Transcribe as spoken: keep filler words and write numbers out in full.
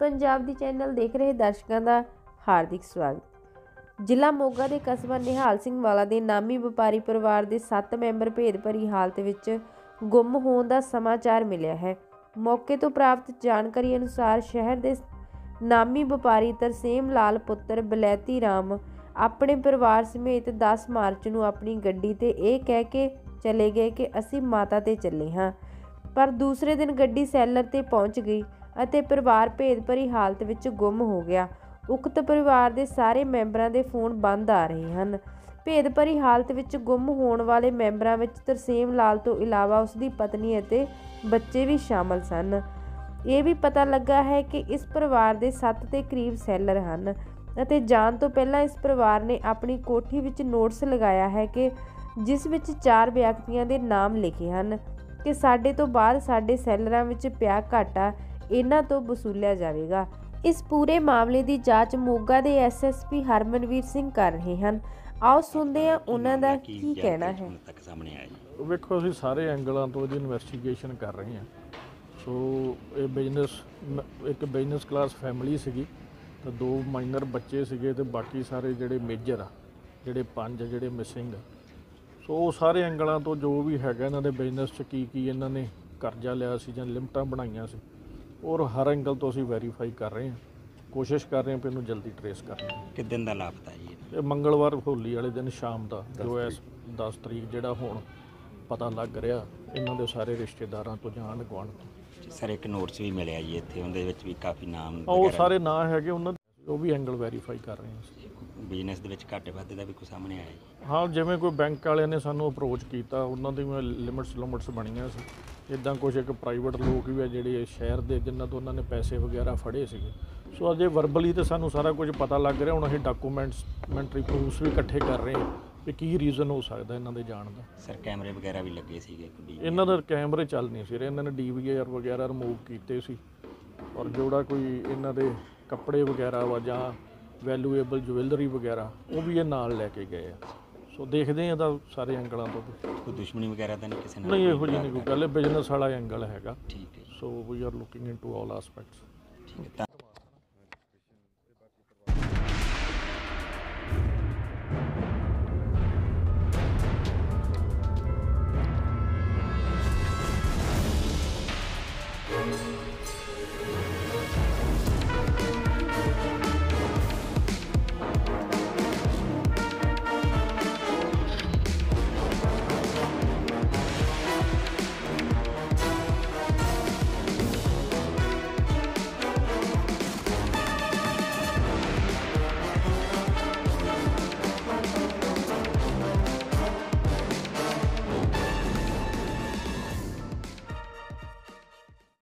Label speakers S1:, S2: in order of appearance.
S1: पंजाब दी channel देख रहे दर्शकों का हार्दिक स्वागत। जिला मोगा के कस्बा निहाल सिंह वाला के नामी व्यापारी परिवार के सत्त मैंबर भेद भरी हालत विच गुम होने का समाचार मिलिया है। मौके तो प्राप्त जानकारी अनुसार शहर के नामी व्यापारी तरसेम लाल पुत्र बलैती राम अपने परिवार समेत दस मार्च नूं अपनी गड्डी ते यह कह के चले गए कि असीं माता ते चले हाँ, पर दूसरे दिन गड्डी सैलर ते पहुँच गई ਅਤੇ परिवार भेद भरी हालत विच गुम हो गया। उक्त परिवार के सारे मैंबरां दे फोन बंद आ रहे हैं। भेद भरी हालत विच गुम होने वाले मैंबरां विच तरसेम लाल तो इलावा उसकी पत्नी अते बच्चे भी शामिल सन। ये भी पता लगा है कि इस परिवार के सत्त के करीब सैलर हैं अते जाण तो पहला इस परिवार ने अपनी कोठी विच नोटिस लगाया है कि जिस विच चार व्यक्तियों के नाम लिखे हैं कि साडे तो बाद साडे सैलरां विच पिया घाटा इन्हां तो वसूलिया जाएगा। इस पूरे मामले की जांच मोगा के S S P Harmanvir Singh कर रहे हैं। आओ सुनते हैं उन्हां दा की कहना है।
S2: वेखो असीं सारे एंगलों तो इहदी इन्वेस्टिगेशन कर रहे हैं। सो ये बिजनेस एक बिजनेस क्लास फैमिली सीगी तो दो माइनर बच्चे सीगे ते बाकी सारे जिहड़े मेजर आ जिहड़े पंज जिहड़े मिसिंग। सो सारे एंगलों तो जो भी हैगा इन्हां दे बिजनेस च की की इन्हां ने करजा लिया सी जां लिमिटां बनाईआं सी और हर एंगल तो असीं वैरीफाई कर रहे हैं, कोशिश कर रहे हैं कि इन्हूं जल्दी ट्रेस करना।
S3: किस दिन का लापता जी?
S2: ये मंगलवार होली वाले दिन शाम का जो है दस तरीक जिहड़ा हुण पता लग रहा इन्हां दे सारे रिश्तेदारां तो जाण गुआंढ तो।
S3: सर एक नोट्स भी मिलिਆ जी इत्थे उहदे विच भी काफ़ी नाम
S2: ਉਹ ਸਾਰੇ ਨਾਂ ਹੈਗੇ ਉਹਨਾਂ ਦੇ, ਉਹ ਵੀ ਐਂਗਲ ਵੈਰੀਫਾਈ ਕਰ ਰਹੇ ਹਾਂ।
S3: ਬਿਜ਼ਨਸ ਦੇ ਵਿੱਚ ਘਾਟੇ ਵਾਧੇ ਦਾ ਵੀ ਕੋਈ ਸਾਹਮਣੇ ਆਇਆ ਜੀ?
S2: ਹਾਂ, ਜਿਵੇਂ ਕੋਈ ਬੈਂਕ ਵਾਲਿਆਂ ਨੇ ਸਾਨੂੰ ਅਪਰੋਚ ਕੀਤਾ ਉਹਨਾਂ ਦੀ ਲਿਮਿਟਸ ਲਿਮਿਟਸ ਬਣੀਆਂ ਸੀ। ਇੱਦਾਂ ਕੁਝ ਇੱਕ ਪ੍ਰਾਈਵੇਟ ਲੋਕ ਵੀ ਆ ਜਿਹੜੇ ਸ਼ਹਿਰ ਦੇ ਜਿਨ੍ਹਾਂ ਤੋਂ ਉਹਨਾਂ ਨੇ ਪੈਸੇ ਵਗੈਰਾ ਫੜੇ ਸੀਗੇ। ਸੋ ਅਜੇ ਵਰਬਲੀ ਤੇ ਸਾਨੂੰ ਸਾਰਾ ਕੁਝ ਪਤਾ ਲੱਗ ਰਿਹਾ। ਹੁਣ ਅਸੀਂ ਡਾਕੂਮੈਂਟਸ ਮੈਂਟਰੀ ਪ੍ਰੂਫਸ ਵੀ ਇਕੱਠੇ ਕਰ ਰਹੇ ਹਾਂ ਵੀ ਕੀ ਰੀਜ਼ਨ ਹੋ ਸਕਦਾ ਇਹਨਾਂ ਦੇ ਜਾਣ ਦਾ।
S3: ਸਰ ਕੈਮਰੇ ਵਗੈਰਾ ਵੀ ਲੱਗੇ ਸੀਗੇ?
S2: ਇਹਨਾਂ ਦੇ ਕੈਮਰੇ ਚੱਲ ਨਹੀਂ ਸੀ ਰਹੇ, ਇਹਨਾਂ ਨੇ ਡੀ ਵੀ ਆਰ ਵਗੈਰਾ ਰਿਮੂਵ ਕੀਤੇ ਸੀ ਔਰ ਜਿਹੜਾ ਕੋਈ ਇਹਨਾਂ ਦੇ ਕੱਪੜੇ ਵਗੈਰਾ ਵਾ ਜਾਂ ਵੈਲੂਏਬਲ ਜੁਐਲਰੀ ਵਗੈਰਾ ਉਹ ਵੀ ਇਹ ਨਾਲ ਲੈ ਕੇ ਗਏ ਆ। ਸੋ ਦੇਖਦੇ ਹਾਂ ਤਾਂ ਸਾਰੇ ਐਂਗਲਾਂ ਤੋਂ
S3: ਕੋਈ ਦੁਸ਼ਮਣੀ ਵਗੈਰਾ ਤਾਂ ਨਹੀਂ ਕਿਸੇ ਨਾਲ?
S2: ਨਹੀਂ, ਇਹੋ ਜਿਹੀ ਨਹੀਂ ਕੋਈ ਗੱਲ, ਬਿਜ਼ਨਸ ਵਾਲਾ ਐਂਗਲ ਹੈਗਾ।
S3: ਠੀਕ ਹੈ।
S2: So we are looking into all aspects.
S3: ਠੀਕ ਹੈ।